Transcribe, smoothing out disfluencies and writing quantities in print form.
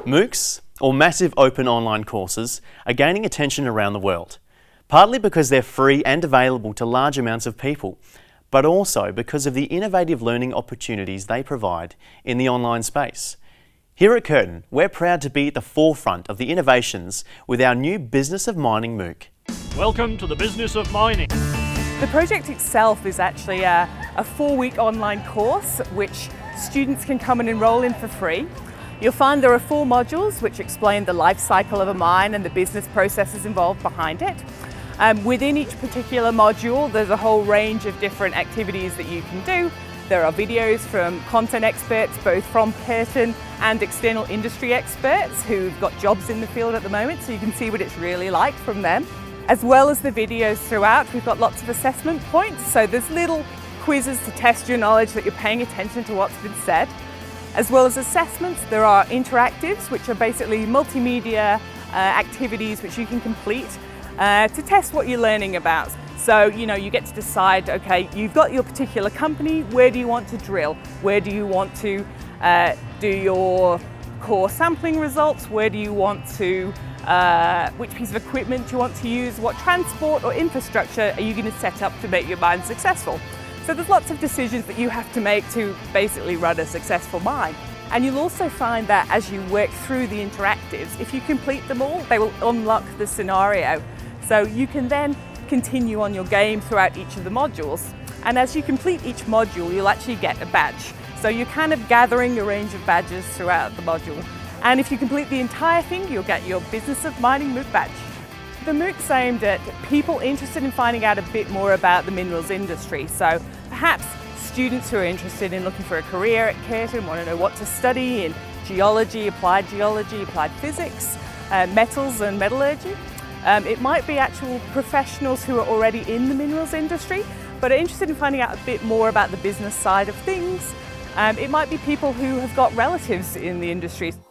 MOOCs, or Massive Open Online Courses, are gaining attention around the world, partly because they're free and available to large amounts of people, but also because of the innovative learning opportunities they provide in the online space. Here at Curtin, we're proud to be at the forefront of the innovations with our new Business of Mining MOOC. Welcome to the Business of Mining. The project itself is actually a 4-week online course which students can come and enrol in for free. You'll find there are 4 modules which explain the life cycle of a mine and the business processes involved behind it. Within each particular module, there's a whole range of different activities that you can do. There are videos from content experts, both from Curtin and external industry experts who've got jobs in the field at the moment, so you can see what it's really like from them. As well as the videos throughout, we've got lots of assessment points, so there's little quizzes to test your knowledge that you're paying attention to what's been said. As well as assessments, there are interactives, which are basically multimedia activities which you can complete to test what you're learning about. So, you get to decide, okay, you've got your particular company, where do you want to drill? Where do you want to do your core sampling results? Where do you want to, which piece of equipment do you want to use? What transport or infrastructure are you going to set up to make your mine successful? So there's lots of decisions that you have to make to basically run a successful mine. And you'll also find that as you work through the interactives, if you complete them all, they will unlock the scenario. So you can then continue on your game throughout each of the modules. And as you complete each module, you'll actually get a badge. So you're kind of gathering a range of badges throughout the module. And if you complete the entire thing, you'll get your Business of Mining MOOC badge. The MOOC's aimed at people interested in finding out a bit more about the minerals industry. So perhaps students who are interested in looking for a career at Curtin want to know what to study in geology, applied physics, metals and metallurgy. It might be actual professionals who are already in the minerals industry but are interested in finding out a bit more about the business side of things. It might be people who have got relatives in the industry.